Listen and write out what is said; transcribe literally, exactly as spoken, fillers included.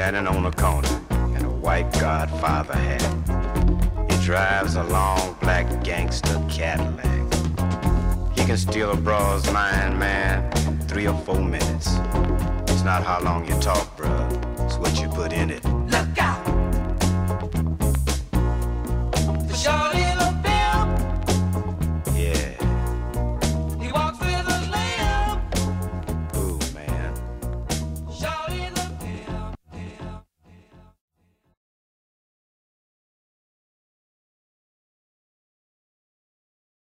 standing on the corner in a white Godfather hat. He drives a long black gangster Cadillac. He can steal a broad's mind, man, in three or four minutes. It's not how long you talk, bruh, it's what you put in it. Look out!